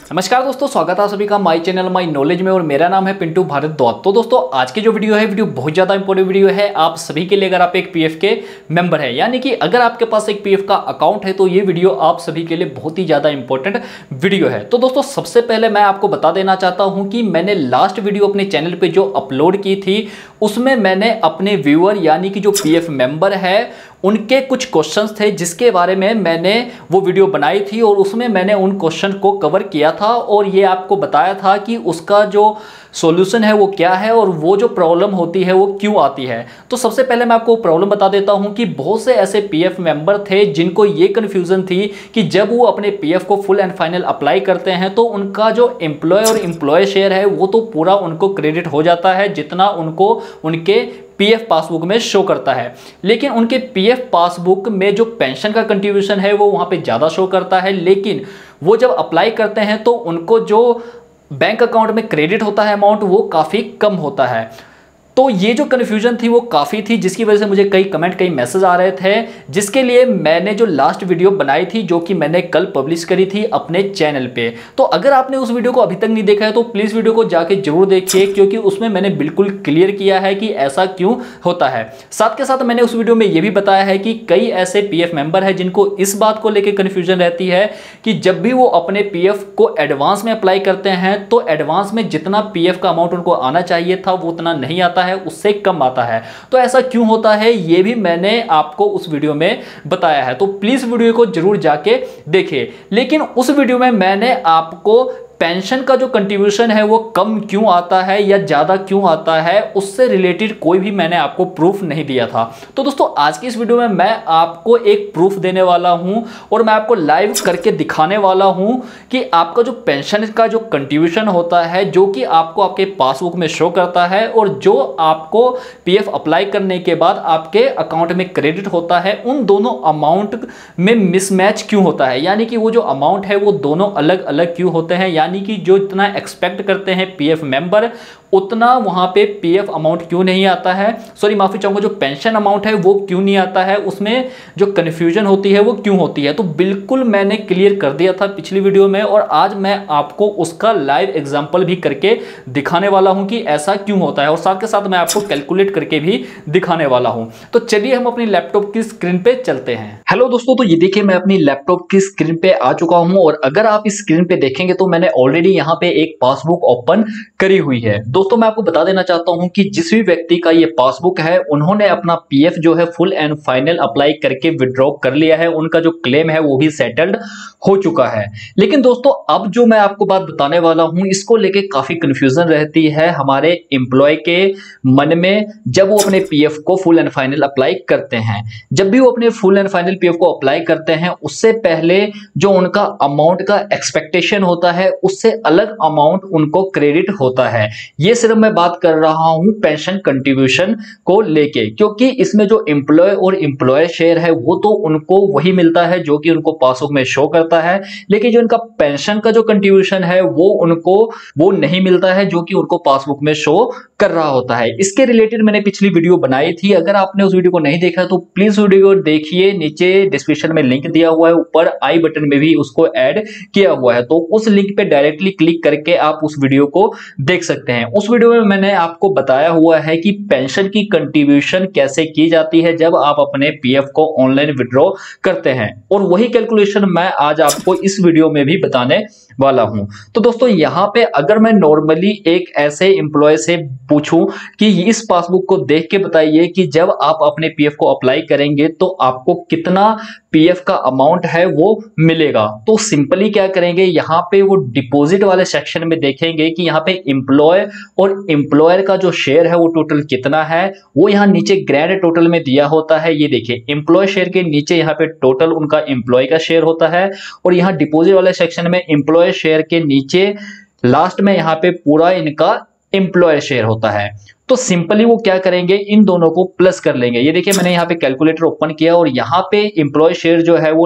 नमस्कार दोस्तों, स्वागत है सभी का माय चैनल माय नॉलेज में और मेरा नाम है पिंटू भारद्वाज। तो दोस्तों आज की जो वीडियो है वीडियो बहुत ज़्यादा इंपॉर्टेंट वीडियो है आप सभी के लिए। अगर आप एक पीएफ के मेंबर है यानी कि अगर आपके पास एक पीएफ का अकाउंट है तो ये वीडियो आप सभी के लिए बहुत ही ज़्यादा इंपॉर्टेंट वीडियो है। तो दोस्तों सबसे पहले मैं आपको बता देना चाहता हूँ कि मैंने लास्ट वीडियो अपने चैनल पर जो अपलोड की थी उसमें मैंने अपने व्यूअर यानी कि जो पीएफ मेंबर है उनके कुछ क्वेश्चंस थे जिसके बारे में मैंने वो वीडियो बनाई थी और उसमें मैंने उन क्वेश्चन को कवर किया था और ये आपको बताया था कि उसका जो सॉल्यूशन है वो क्या है और वो जो प्रॉब्लम होती है वो क्यों आती है। तो सबसे पहले मैं आपको प्रॉब्लम बता देता हूं कि बहुत से ऐसे पीएफ मेंबर थे जिनको ये कन्फ्यूजन थी कि जब वो अपने पीएफ को फुल एंड फाइनल अप्लाई करते हैं तो उनका जो एम्प्लॉय और एम्प्लॉय शेयर है वो तो पूरा उनको क्रेडिट हो जाता है जितना उनको उनके पीएफ पासबुक में शो करता है, लेकिन उनके पीएफ पासबुक में जो पेंशन का कंट्रीब्यूशन है वो वहाँ पे ज़्यादा शो करता है, लेकिन वो जब अप्लाई करते हैं तो उनको जो बैंक अकाउंट में क्रेडिट होता है अमाउंट वो काफ़ी कम होता है। तो ये जो कन्फ्यूजन थी वो काफ़ी थी जिसकी वजह से मुझे कई मैसेज आ रहे थे, जिसके लिए मैंने जो लास्ट वीडियो बनाई थी जो कि मैंने कल पब्लिश करी थी अपने चैनल पे। तो अगर आपने उस वीडियो को अभी तक नहीं देखा है तो प्लीज़ वीडियो को जाके जरूर देखिए क्योंकि उसमें मैंने बिल्कुल क्लियर किया है कि ऐसा क्यों होता है। साथ के साथ मैंने उस वीडियो में ये भी बताया है कि कई ऐसे पीएफ मेंबर है जिनको इस बात को लेकर कन्फ्यूजन रहती है कि जब भी वो अपने पीएफ को एडवांस में अप्लाई करते हैं तो एडवांस में जितना पीएफ का अमाउंट उनको आना चाहिए था वो उतना नहीं आता है, उससे कम आता है। तो ऐसा क्यों होता है ये भी मैंने आपको उस वीडियो में बताया है, तो प्लीज वीडियो को जरूर जाके देखिए। लेकिन उस वीडियो में मैंने आपको पेंशन का जो कंट्रीब्यूशन है वो कम क्यों आता है या ज़्यादा क्यों आता है उससे रिलेटेड कोई भी मैंने आपको प्रूफ नहीं दिया था। तो दोस्तों आज की इस वीडियो में मैं आपको एक प्रूफ देने वाला हूं और मैं आपको लाइव करके दिखाने वाला हूं कि आपका जो पेंशन का जो कंट्रीब्यूशन होता है जो कि आपको आपके पासबुक में शो करता है और जो आपको पीएफ अप्लाई करने के बाद आपके अकाउंट में क्रेडिट होता है, उन दोनों अमाउंट में मिसमैच क्यों होता है, यानी कि वो जो अमाउंट है वो दोनों अलग अलग क्यों होते हैं, यानी कि जो इतना एक्सपेक्ट करते हैं पीएफ मेंबर उतना वहां पे पीएफ अमाउंट क्यों नहीं आता है, सॉरी माफी चाहूंगा, जो पेंशन अमाउंट है वो क्यों नहीं आता है, उसमें जो कंफ्यूजन होती है वो क्यों होती है। तो बिल्कुल मैंने क्लियर कर दिया था पिछली वीडियो में और आज मैं आपको उसका लाइव एग्जांपल भी करके दिखाने वाला हूं कि ऐसा क्यों होता है और साथ के साथ मैं आपको कैलकुलेट करके भी दिखाने वाला हूं। तो चलिए हम अपनी लैपटॉप की स्क्रीन पे चलते हैं। हेलो दोस्तों, तो ये देखिए मैं अपनी लैपटॉप की स्क्रीन पे आ चुका हूं और अगर आप इस स्क्रीन पे देखेंगे तो मैंने ऑलरेडी यहाँ पे एक पासबुक ओपन करी हुई है। दोस्तों मैं आपको बता देना चाहता हूं कि जिस भी व्यक्ति का ये पासबुक है उन्होंने अपना पीएफ जो है फुल एंड फाइनल अप्लाई करके विड्रॉ कर लिया है, उनका जो क्लेम है वो भी सेटल्ड हो चुका है। लेकिन दोस्तों अब जो मैं आपको बात बताने वाला हूं इसको लेके काफी कंफ्यूजन रहती है हमारे एम्प्लॉय के मन में जब वो अपने पीएफ को फुल एंड फाइनल अप्लाई करते हैं। जब भी वो अपने फुल एंड फाइनल पीएफ को अप्लाई करते हैं उससे पहले जो उनका अमाउंट का एक्सपेक्टेशन होता है उससे अलग अमाउंट उनको क्रेडिट होता है। ये सिर्फ मैं बात कर रहा हूं पेंशन कंट्रीब्यूशन को लेके, क्योंकि इसमें जो एम्प्लॉय और एम्प्लॉयर शेयर है वो तो उनको वही मिलता है जो कि उनको पासबुक में शो करता है, लेकिन जो उनका पेंशन का जो कंट्रीब्यूशन है वो उनको वो नहीं मिलता है जो कि उनको पासबुक में शो कर रहा होता है। इसके रिलेटेड मैंने पिछली वीडियो बनाई थी, अगर आपने उस वीडियो को नहीं देखा तो प्लीज वीडियो को देखिए, नीचे डिस्क्रिप्शन में लिंक दिया हुआ है, ऊपर आई बटन में भी उसको ऐड किया हुआ है, तो उस लिंक पे डायरेक्टली क्लिक करके आप उस वीडियो को देख सकते हैं। उस वीडियो में मैंने आपको बताया हुआ है कि पेंशन की कंट्रीब्यूशन कैसे की जाती है जब आप अपने पीएफ को ऑनलाइन विड्रॉ करते हैं और वही कैलकुलेशन मैं आज आपको इस वीडियो में भी बताने वाला हूं। तो दोस्तों यहां पे अगर मैं नॉर्मली एक ऐसे एम्प्लॉय से पूछूं कि इस पासबुक को देख के बताइए कि जब आप अपने पीएफ को अप्लाई करेंगे तो आपको कितना पीएफ का अमाउंट है वो मिलेगा, तो सिंपली क्या करेंगे यहां पे वो डिपॉजिट वाले सेक्शन में देखेंगे कि यहाँ पे एम्प्लॉय और एम्प्लॉयर का जो शेयर है वो टोटल कितना है, वो यहाँ नीचे ग्रैंड टोटल में दिया होता है। ये देखिए एम्प्लॉय शेयर के नीचे यहाँ पे टोटल उनका एम्प्लॉय का शेयर होता है और यहाँ डिपॉजिट वाले सेक्शन में एम्प्लॉय शेयर के नीचे लास्ट में यहाँ पे पूरा इनका एम्प्लॉयर शेयर होता है। तो सिंपली वो क्या करेंगे इन दोनों को प्लस कर लेंगे। ये देखिए मैंने यहाँ पे कैलकुलेटर ओपन किया और यहाँ पे एम्प्लॉय शेयर जो है वो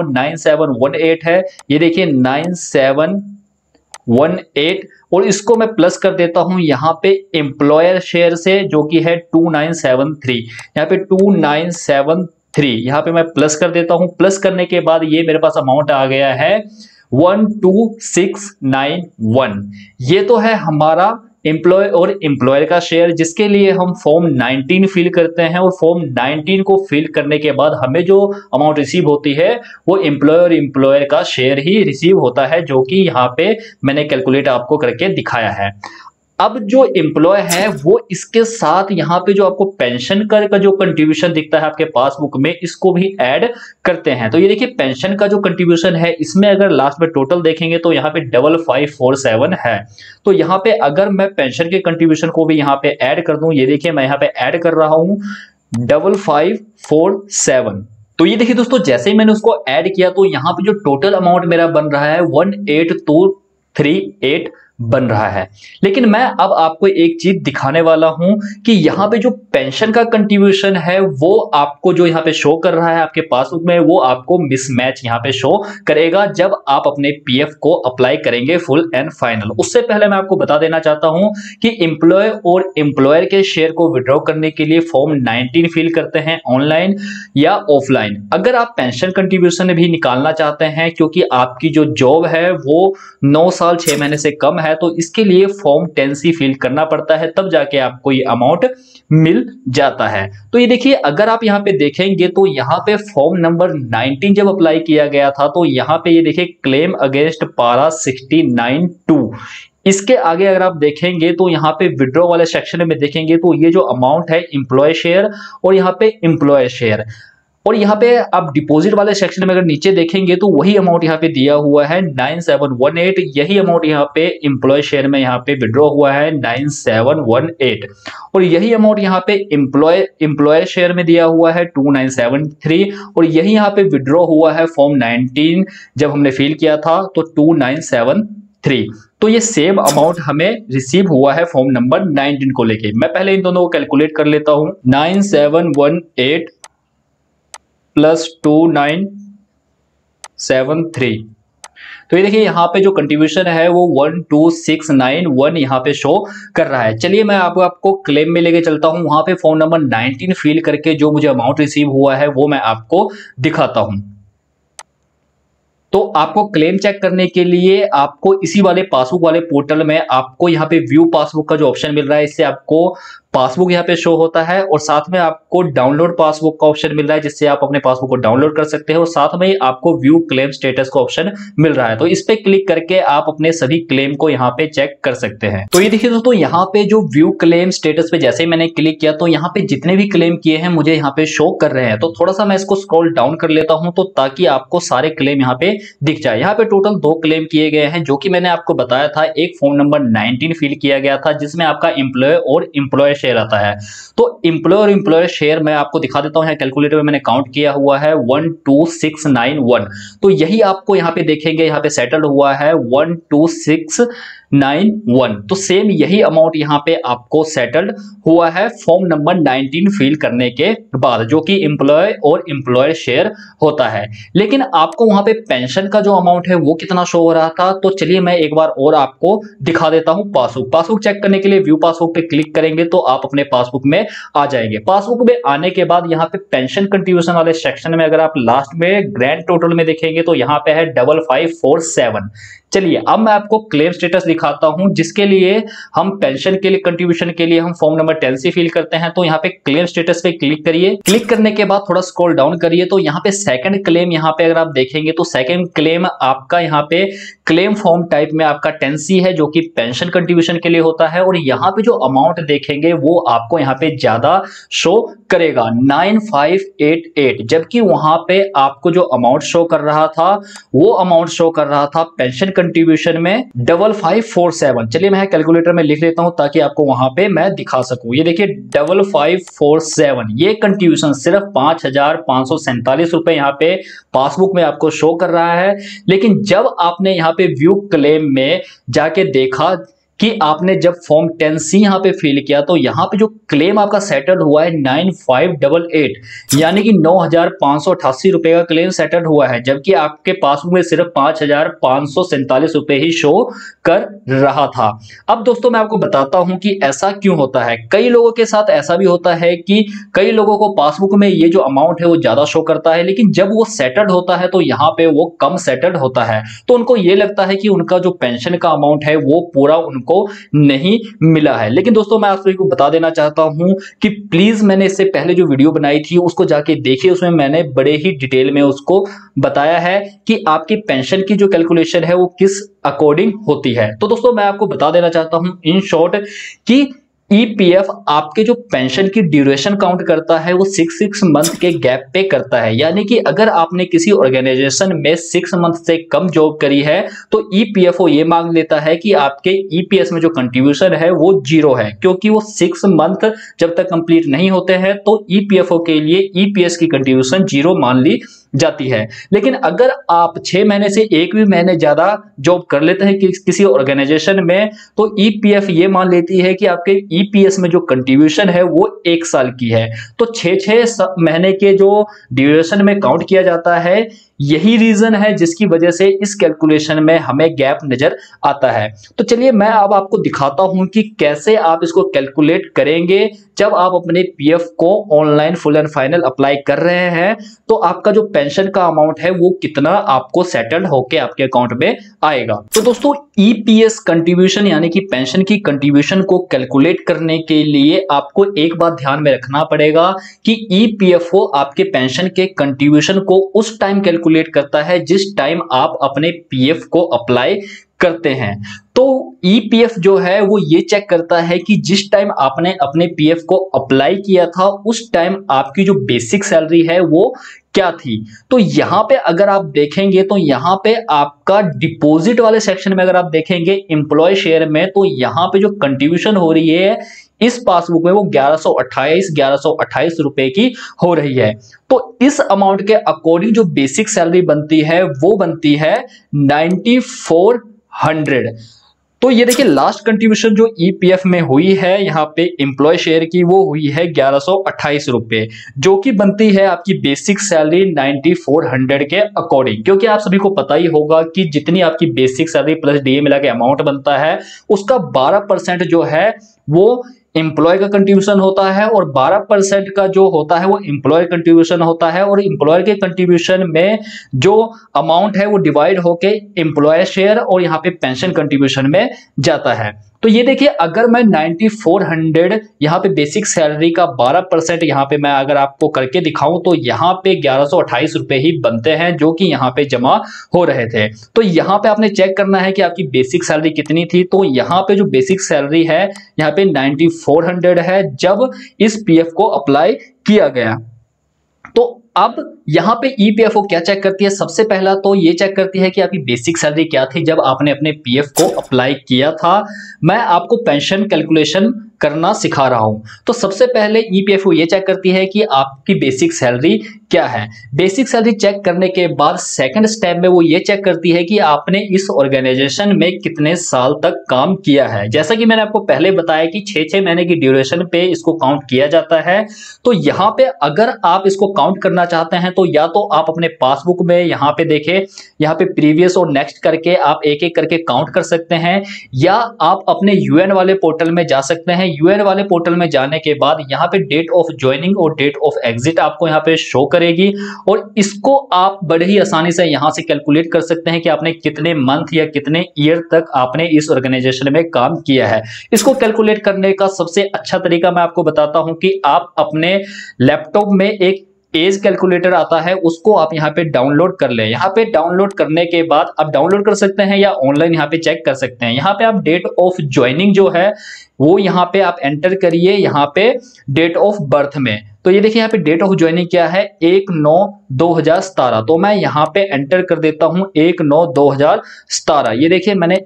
9718 है, ये देखिए 9718 और इसको मैं प्लस कर देता हूं यहाँ पे एम्प्लॉयर शेयर से जो कि है 2973, यहाँ पे 2973 यहाँ पे मैं प्लस कर देता हूं। प्लस करने के बाद ये मेरे पास अमाउंट आ गया है 12691। ये तो है हमारा एम्प्लॉय और एम्प्लॉयर का शेयर, जिसके लिए हम फॉर्म 19 फिल करते हैं और फॉर्म 19 को फिल करने के बाद हमें जो अमाउंट रिसीव होती है वो एम्प्लॉय और एम्प्लॉयर का शेयर ही रिसीव होता है, जो कि यहाँ पे मैंने कैलकुलेट आपको करके दिखाया है। अब जो एम्प्लॉय है वो इसके साथ यहाँ पे जो आपको पेंशन कर का जो कंट्रीब्यूशन दिखता है आपके पासबुक में, इसको भी ऐड करते हैं। तो ये देखिए पेंशन का जो कंट्रीब्यूशन है इसमें अगर लास्ट में टोटल देखेंगे तो यहाँ पे 5547 है। तो यहाँ पे अगर मैं पेंशन के कंट्रीब्यूशन को भी यहाँ पे ऐड कर दूं, ये देखिए मैं यहाँ पे ऐड कर रहा हूं 5547। तो ये देखिए दोस्तों, जैसे ही मैंने उसको ऐड किया तो यहाँ पे जो टोटल अमाउंट मेरा बन रहा है 18238 बन रहा है। लेकिन मैं अब आपको एक चीज दिखाने वाला हूं कि यहाँ पे जो पेंशन का कंट्रीब्यूशन है वो आपको जो यहाँ पे शो कर रहा है आपके पासबुक में, वो आपको मिसमैच यहाँ पे शो करेगा जब आप अपने पीएफ को अप्लाई करेंगे फुल एंड फाइनल। उससे पहले मैं आपको बता देना चाहता हूं कि एम्प्लॉय और एम्प्लॉयर के शेयर को विड्रॉ करने के लिए फॉर्म 19 फिल करते हैं ऑनलाइन या ऑफलाइन। अगर आप पेंशन कंट्रीब्यूशन भी निकालना चाहते हैं क्योंकि आपकी जो जॉब है वो 9 साल 6 महीने से कम है, तो इसके लिए फॉर्म 10C फिल करना पड़ता है, तब जाके आपको ये अमाउंट मिल जाता है। तो ये देखिए अगर आप यहाँ पे देखेंगे तो यहाँ पे फॉर्म नंबर 19 जब अप्लाई किया गया था तो यहाँ पे ये देखिए क्लेम अगेंस्ट पारा 69(2), इसके आगे अगर आप देखेंगे तो यहाँ पे विड्रॉ वाले सेक्शन में देखेंगे तो ये जो अमाउंट है एम्प्लॉय शेयर और यहाँ पे एम्प्लॉय शेयर, और यहाँ पे आप डिपॉजिट वाले सेक्शन में अगर नीचे देखेंगे तो वही अमाउंट यहाँ पे दिया हुआ है 9718। यही अमाउंट यहाँ पे एम्प्लॉय शेयर में यहाँ पे विड्रॉ हुआ है 9718, और यही अमाउंट यहाँ पे एम्प्लॉय शेयर में दिया हुआ है 2973, और यही यहाँ पे विड्रॉ हुआ है फॉर्म 19 जब हमने फिल किया था तो 2973। तो ये सेम अमाउंट हमें रिसीव हुआ है फॉर्म नंबर 19 को लेके। मैं पहले इन दोनों को कैलकुलेट कर लेता हूं। 9718 प्लस 2973, तो ये देखिए यहाँ पे जो कंट्रीब्यूशन है वो 12691 यहाँ पे शो कर रहा है। चलिए मैं आपको क्लेम में लेके चलता हूँ, वहां पे फॉर्म नंबर 19 फिल करके जो मुझे अमाउंट रिसीव हुआ है वो मैं आपको दिखाता हूँ। तो आपको क्लेम चेक करने के लिए आपको इसी वाले पासबुक वाले पोर्टल में आपको यहाँ पे व्यू पासबुक का जो ऑप्शन मिल रहा है, इससे आपको पासबुक यहाँ पे शो होता है, और साथ में आपको डाउनलोड पासबुक का ऑप्शन मिल रहा है जिससे आप अपने पासबुक को डाउनलोड कर सकते हैं, और साथ में आपको व्यू क्लेम स्टेटस का ऑप्शन मिल रहा है। तो इस पे क्लिक करके आप अपने सभी क्लेम को यहाँ पे चेक कर सकते हैं। तो ये देखिए दोस्तों, यहाँ पे जो व्यू क्लेम स्टेटस पे जैसे ही मैंने क्लिक किया तो यहाँ पे जितने भी क्लेम किए हैं मुझे यहाँ पे शो कर रहे हैं। तो थोड़ा सा मैं इसको स्क्रॉल डाउन कर लेता हूँ तो ताकि आपको सारे क्लेम यहाँ पे दिख जाए। यहाँ पे टोटल 2 क्लेम किए गए हैं जो कि मैंने आपको बताया था। एक फॉर्म नंबर 19 फिल किया गया था जिसमें आपका एम्प्लॉय और एम्प्लॉय शेयर आता है। तो एम्प्लॉय और एम्प्लॉयर शेयर मैं आपको दिखा देता हूं, यहाँ कैलकुलेटर में मैंने काउंट किया हुआ है 12691। तो यही आपको यहाँ पे देखेंगे, यहाँ पे सेटल्ड हुआ है 12691। तो सेम यही अमाउंट यहाँ पे आपको सेटल्ड हुआ है फॉर्म नंबर 19 फिल करने के बाद, जो कि एम्प्लॉय और एम्प्लॉयर शेयर होता है। लेकिन आपको वहां पे पेंशन का जो अमाउंट है वो कितना शो हो रहा था, तो चलिए मैं एक बार और आपको दिखा देता हूं। पासबुक चेक करने के लिए व्यू पासबुक पे क्लिक करेंगे तो आप अपने पासबुक में आ जाएंगे। पासबुक में आने के बाद यहाँ पे पेंशन कंट्रीब्यूशन वाले सेक्शन में अगर आप लास्ट में ग्रैंड टोटल में देखेंगे तो यहाँ पे है 5547। चलिए अब मैं आपको क्लेम स्टेटस दिखाता हूं, जिसके लिए हम पेंशन के लिए कंट्रीब्यूशन के लिए हम फॉर्म नंबर 10C फिल करते हैं। तो यहाँ पे क्लेम स्टेटस पे क्लिक करिए। क्लिक करने के बाद थोड़ा स्क्रॉल डाउन करिए तो यहाँ पे सेकंड क्लेम यहाँ पे अगर आप देखेंगे तो सेकंड क्लेम आपका यहाँ पे क्लेम फॉर्म टाइप में आपका 10C है जो कि पेंशन कंट्रीब्यूशन के लिए होता है, और यहाँ पे जो अमाउंट देखेंगे वो आपको यहाँ पे ज्यादा शो करेगा 9588, जबकि वहां पे आपको जो अमाउंट शो कर रहा था वो अमाउंट शो कर रहा था पेंशन कंट्रीब्यूशन में 5547। चलिए मैं कैलकुलेटर में लिख लेता हूं ताकि आपको वहां पे मैं दिखा सकूं। ये देखिए 5547, ये कंट्रीब्यूशन सिर्फ 5547 रुपए यहाँ पे पासबुक में आपको शो कर रहा है। लेकिन जब आपने यहाँ पे व्यू क्लेम में जाके देखा कि आपने जब फॉर्म 10C यहाँ पे फिल किया तो यहाँ पे जो क्लेम आपका सेटल हुआ है 9588 यानी कि 9588 रुपए का क्लेम सेटल हुआ है, जबकि आपके पासबुक में सिर्फ 5547 रुपए ही शो कर रहा था। अब दोस्तों मैं आपको बताता हूं कि ऐसा क्यों होता है। कई लोगों के साथ ऐसा भी होता है कि कई लोगों को पासबुक में ये जो अमाउंट है वो ज्यादा शो करता है, लेकिन जब वो सेटल्ड होता है तो यहाँ पे वो कम सेटल्ड होता है, तो उनको ये लगता है कि उनका जो पेंशन का अमाउंट है वो पूरा उनको नहीं मिला है। लेकिन दोस्तों मैं आप सभी को बता देना चाहता हूं कि प्लीज मैंने इससे पहले जो वीडियो बनाई थी उसको जाके देखिए, उसमें मैंने बड़े ही डिटेल में उसको बताया है कि आपकी पेंशन की जो कैलकुलेशन है वो किस अकॉर्डिंग होती है। तो दोस्तों मैं आपको बता देना चाहता हूं इन शॉर्ट कि ईपीएफ आपके जो पेंशन की ड्यूरेशन काउंट करता है वो 6 मंथ के गैप पे करता है, यानी कि अगर आपने किसी ऑर्गेनाइजेशन में 6 मंथ से कम जॉब करी है तो ईपीएफओ ये मांग लेता है कि आपके ईपीएस में जो कंट्रीब्यूशन है वो 0 है, क्योंकि वो 6 मंथ जब तक कंप्लीट नहीं होते हैं तो ईपीएफओ के लिए ईपीएस की कंट्रीब्यूशन 0 मान ली जाती है। लेकिन अगर आप 6 महीने से एक भी महीने ज्यादा जॉब कर लेते हैं किसी ऑर्गेनाइजेशन में तो ईपीएफ ये मान लेती है कि आपके ईपीएस में जो कंट्रीब्यूशन है वो 1 साल की है, तो 6 महीने के जो ड्यूरेशन में काउंट किया जाता है। यही रीजन है जिसकी वजह से इस कैलकुलेशन में हमें गैप नजर आता है। तो चलिए मैं अब आपको दिखाता हूं कि कैसे आप इसको कैलकुलेट करेंगे। जब आप अपने पीएफ को online full and final apply कर रहे हैं तो आपका जो पेंशन का अमाउंट है वो कितना आपको सेटल्ड होके आपके अकाउंट में आएगा। तो दोस्तों ईपीएस कंट्रीब्यूशन यानी कि पेंशन की कंट्रीब्यूशन को कैलकुलेट करने के लिए आपको एक बात ध्यान में रखना पड़ेगा कि ईपीएफओ आपके पेंशन के कंट्रीब्यूशन को उस टाइम कैलकुलेट करता है जिस टाइम आप अपने पीएफ को अप्लाई करते हैं। तो ईपीएफ जो है वो ये चेक करता है कि जिस टाइम आपने अपने पीएफ को अप्लाई किया था उस टाइम आपकी जो बेसिक सैलरी है वो क्या थी। तो यहां पे अगर आप देखेंगे तो यहां पे आपका डिपॉजिट वाले सेक्शन में अगर आप देखेंगे एम्प्लॉय शेयर में, तो यहां पे जो कंट्रीब्यूशन हो रही है इस पासबुक में वो 1128 रुपए की हो रही है। तो इस अमाउंट के अकॉर्डिंग जो बेसिक सैलरी बनती है वो बनती है 9400। तो ये देखिए लास्ट कंट्रीब्यूशन जो ईपीएफ में हुई है यहाँ पे एम्प्लॉय शेयर की वो हुई है 1128 रुपए, जो कि बनती है आपकी बेसिक सैलरी 9400 के अकॉर्डिंग। क्योंकि आप सभी को पता ही होगा कि जितनी आपकी बेसिक सैलरी प्लस डीए मिला के अमाउंट बनता है उसका 12% जो है वो एम्प्लॉय का कंट्रीब्यूशन होता है और 12% का जो होता है वो एम्प्लॉयर कंट्रीब्यूशन होता है, और एम्प्लॉयर के कंट्रीब्यूशन में जो अमाउंट है वो डिवाइड होके एम्प्लॉयर शेयर और यहाँ पे पेंशन कंट्रीब्यूशन में जाता है। तो ये देखिए अगर मैं 9400 यहाँ पे बेसिक सैलरी का 12% यहाँ पे मैं अगर आपको करके दिखाऊं तो यहाँ पे 1128 रुपए ही बनते हैं जो कि यहाँ पे जमा हो रहे थे। तो यहाँ पे आपने चेक करना है कि आपकी बेसिक सैलरी कितनी थी। तो यहाँ पे जो बेसिक सैलरी है यहाँ पे 9400 है जब इस पीएफ को अप्लाई किया गया। तो अब यहाँ पे ईपीएफओ क्या चेक करती है, सबसे पहला तो ये चेक करती है कि आपकी बेसिक सैलरी क्या थी जब आपने अपने पीएफ को अप्लाई किया था। मैं आपको पेंशन कैलकुलेशन करना सिखा रहा हूं। तो सबसे पहले ईपीएफओ ये चेक करती है कि आपकी बेसिक सैलरी क्या है। बेसिक सैलरी चेक करने के बाद सेकंड स्टेप में वो ये चेक करती है कि आपने इस ऑर्गेनाइजेशन में कितने साल तक काम किया है। जैसा कि मैंने आपको पहले बताया कि 6 महीने की ड्यूरेशन पे इसको काउंट किया जाता है। तो यहाँ पे अगर आप इसको काउंट करना चाहते हैं तो या तो आप अपने पासबुक में यहाँ पे देखें, यहाँ पे प्रीवियस और नेक्स्ट करके आप एक एक करके काउंट कर सकते हैं, या आप अपने यूएन वाले पोर्टल में जा सकते हैं। यूएन वाले पोर्टल में जाने के बाद यहाँ पे डेट ऑफ ज्वाइनिंग और डेट ऑफ एग्जिट आपको यहाँ पे शो करेगी, और इसको आप बड़े ही आसानी से यहाँ से कैलकुलेट कर सकते हैं कि आपने कितने मंथ या कितने ईयर तक आपने इस ऑर्गेनाइजेशन में काम किया है। इसको कैलकुलेट करने का सबसे अच्छा तरीका मैं आपको बताता हूं कि आप अपने लैपटॉप में एक एज कैलकुलेटर आता है उसको आप यहाँ पे डाउनलोड कर लें। यहाँ पे डाउनलोड करने के बाद आप डाउनलोड कर सकते हैं या ऑनलाइन यहाँ पे चेक कर सकते हैं। यहाँ पे आप डेट ऑफ ज्वाइनिंग जो है वो यहाँ पे आप एंटर करिए यहाँ पे डेट ऑफ बर्थ में। तो ये देखिए यहाँ पे डेट ऑफ ज्वाइनिंग क्या है 1/9/2017। तो मैं यहाँ पे एंटर कर देता हूँ 1/9/2017। ये देखिए मैंने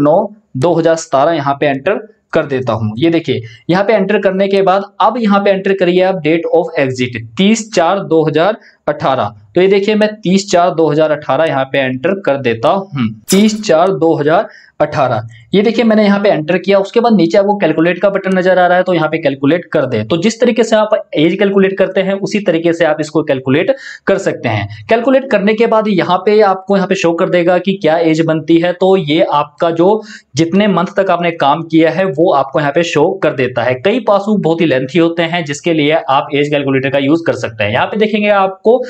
1/9/2017 यहाँ पे एंटर कर देता हूं। ये देखिए यहाँ पे एंटर करने के बाद अब यहाँ पे एंटर करिए आप डेट ऑफ एग्जिट 30/4/2018। 2018। तो ये देखिए मैं 30/4/2018 यहाँ पे एंटर कर देता हूँ। 30/4/2018 ये देखिए मैंने यहाँ पे एंटर किया। उसके बाद नीचे आपको कैलकुलेट का बटन नजर आ रहा है, तो यहाँ पे कैलकुलेट कर दे। तो जिस तरीके से आप एज कैलकुलेट करते हैं उसी तरीके से आप इसको कैलकुलेट कर सकते हैं। कैलकुलेट करने के बाद यहाँ पे आपको यहाँ पे शो कर देगा कि क्या एज बनती है। तो ये आपका जो जितने मंथ तक आपने काम किया है वो आपको यहाँ पे शो कर देता है। कई पासबुक बहुत ही लेंथी होते हैं जिसके लिए आप एज कैलकुलेटर का यूज कर सकते हैं। यहाँ पे देखेंगे आपको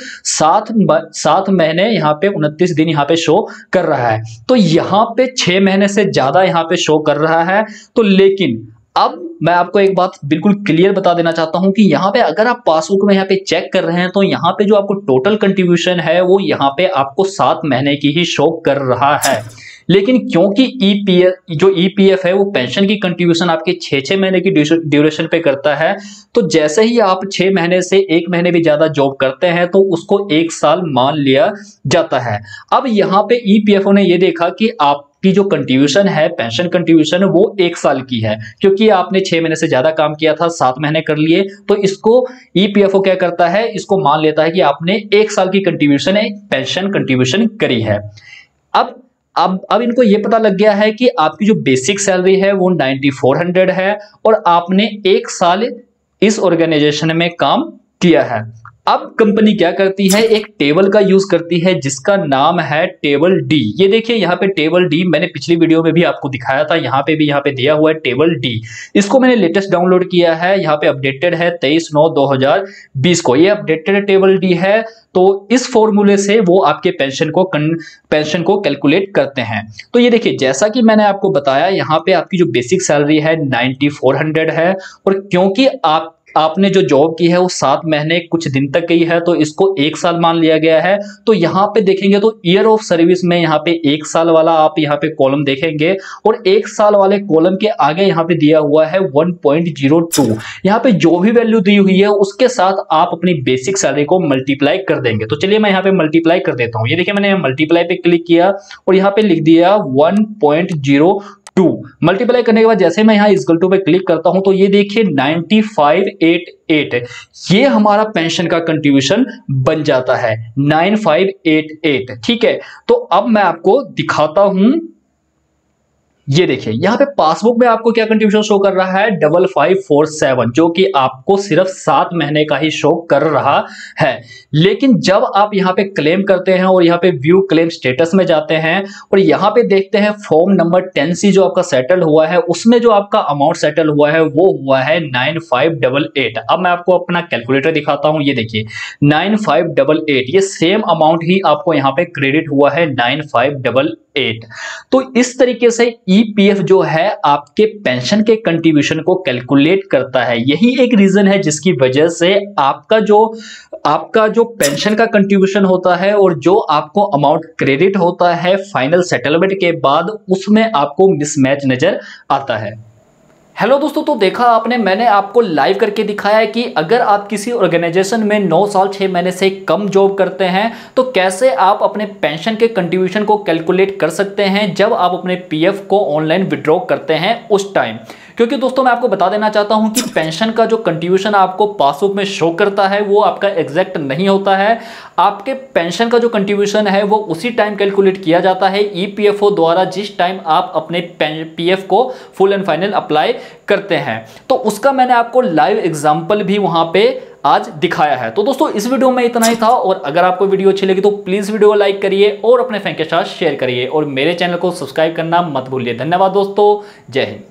7 महीने यहाँ पे 29 दिन यहाँ पे शो कर रहा है। तो यहाँ पे 6 महीने से ज्यादा यहाँ पे शो कर रहा है। तो लेकिन अब मैं आपको एक बात बिल्कुल क्लियर बता देना चाहता हूं कि यहाँ पे अगर आप पासबुक में यहाँ पे चेक कर रहे हैं तो यहाँ पे जो आपको टोटल कंट्रीब्यूशन है वो यहाँ पे आपको 7 महीने की ही शो कर रहा है। लेकिन क्योंकि ईपीएफ है वो पेंशन की कंट्रीब्यूशन आपके 6 महीने की ड्यूरेशन पे करता है, तो जैसे ही आप 6 महीने से 1 महीने भी ज्यादा जॉब करते हैं तो उसको 1 साल मान लिया जाता है। अब यहाँ पे ईपीएफओ ने ये देखा कि आपकी जो कंट्रीब्यूशन है पेंशन कंट्रीब्यूशन वो 1 साल की है, क्योंकि आपने 6 महीने से ज्यादा काम किया था, 7 महीने कर लिए, तो इसको ईपीएफओ क्या करता है, इसको मान लेता है कि आपने 1 साल की कंट्रीब्यूशन है पेंशन कंट्रीब्यूशन करी है। अब इनको ये पता लग गया है कि आपकी जो बेसिक सैलरी है वो 9400 है और आपने 1 साल इस ऑर्गेनाइजेशन में काम किया है। अब कंपनी क्या करती है, एक टेबल का यूज करती है जिसका नाम है टेबल डी। ये देखिए यहाँ पे टेबल डी मैंने पिछली वीडियो में भी आपको दिखाया था, यहाँ पे भी यहाँ पे दिया हुआ है टेबल डी। इसको मैंने लेटेस्ट डाउनलोड किया है, यहाँ पे अपडेटेड है 23/9/2020 को। ये अपडेटेड टेबल डी है। तो इस फॉर्मूले से वो आपके पेंशन को कैलकुलेट करते हैं। तो ये देखिए जैसा कि मैंने आपको बताया यहाँ पे आपकी जो बेसिक सैलरी है 9400 है, और क्योंकि आपने जो जॉब की है वो 7 महीने कुछ दिन तक की है तो इसको 1 साल मान लिया गया है। तो यहाँ पे देखेंगे तो ईयर ऑफ सर्विस में यहाँ पे 1 साल वाला आप यहाँ पे कॉलम देखेंगे, और 1 साल वाले कॉलम के आगे यहाँ पे दिया हुआ है 1.02। यहाँ पे जो भी वैल्यू दी हुई है उसके साथ आप अपनी बेसिक सैलरी को मल्टीप्लाई कर देंगे। तो चलिए मैं यहाँ पे मल्टीप्लाई कर देता हूँ। ये देखिए मैंने मल्टीप्लाई पे क्लिक किया और यहाँ पे लिख दिया 1.02। मल्टीप्लाई करने के बाद जैसे मैं यहाँ इक्वल टू पे क्लिक करता हूं तो ये देखिए 9588 ये हमारा पेंशन का कंट्रीब्यूशन बन जाता है 9588। ठीक है, तो अब मैं आपको दिखाता हूं। ये देखिए यहाँ पे पासबुक में आपको क्या कंट्रीब्यूशन शो कर रहा है 5547, जो कि आपको सिर्फ 7 महीने का ही शो कर रहा है। लेकिन जब आप यहाँ पे क्लेम करते हैं और यहाँ पे व्यू क्लेम स्टेटस में जाते हैं और यहाँ पे देखते हैं फॉर्म नंबर 10C जो आपका सेटल हुआ है, उसमें जो आपका अमाउंट सेटल हुआ है वो हुआ है 9588। अब मैं आपको अपना कैलकुलेटर दिखाता हूँ। ये देखिए 9588 ये सेम अमाउंट ही आपको यहाँ पे क्रेडिट हुआ है 9588। तो इस तरीके से ईपीएफ जो है आपके पेंशन के कंट्रीब्यूशन को कैलकुलेट करता है। यही एक रीजन है जिसकी वजह से आपका जो पेंशन का कंट्रीब्यूशन होता है और जो आपको अमाउंट क्रेडिट होता है फाइनल सेटलमेंट के बाद, उसमें आपको मिसमैच नजर आता है। हेलो दोस्तों, तो देखा आपने, मैंने आपको लाइव करके दिखाया है कि अगर आप किसी ऑर्गेनाइजेशन में 9 साल 6 महीने से कम जॉब करते हैं तो कैसे आप अपने पेंशन के कंट्रीब्यूशन को कैलकुलेट कर सकते हैं जब आप अपने पीएफ को ऑनलाइन विड्रॉ करते हैं उस टाइम। क्योंकि दोस्तों मैं आपको बता देना चाहता हूं कि पेंशन का जो कंट्रीब्यूशन आपको पासबुक में शो करता है वो आपका एग्जैक्ट नहीं होता है। आपके पेंशन का जो कंट्रीब्यूशन है वो उसी टाइम कैलकुलेट किया जाता है ईपीएफओ द्वारा जिस टाइम आप अपने पीएफ को फुल एंड फाइनल अप्लाई करते हैं। तो उसका मैंने आपको लाइव एग्जाम्पल भी वहां पे आज दिखाया है। तो दोस्तों इस वीडियो में इतना ही था, और अगर आपको वीडियो अच्छी लगी तो प्लीज वीडियो को लाइक करिए और अपने फ्रेंड के साथ शेयर करिए और मेरे चैनल को सब्सक्राइब करना मत भूलिए। धन्यवाद दोस्तों, जय हिंद।